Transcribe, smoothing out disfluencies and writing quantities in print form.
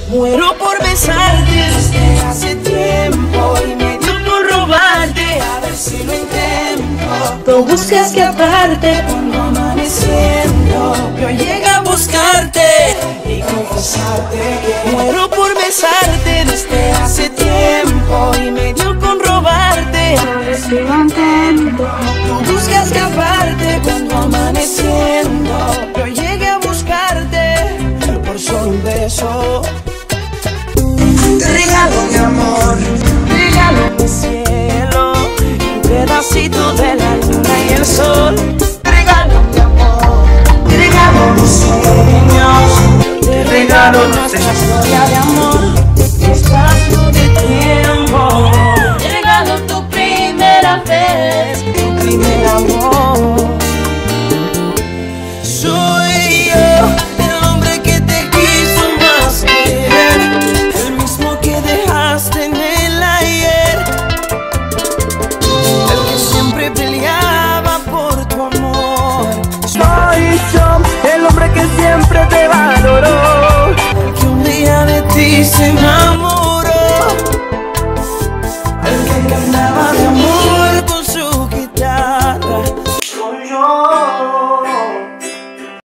Muero por besarte desde hace tiempo y me dio por robarte, a ver si lo intento. Tú buscas que aparte cuando amaneciendo yo llegue a buscarte y confesarte que muero por besarte desde hace tiempo y me dio con robarte, a ver si lo intento. Tú buscas que aparte cuando amaneciendo yo llegue a buscarte por solo un beso. Te regalo mi amor, regalo mi cielo, un pedacito de la luna y el sol. Te regalo mi amor, te regalo mis sueños, te regalo nuestra historia de amor.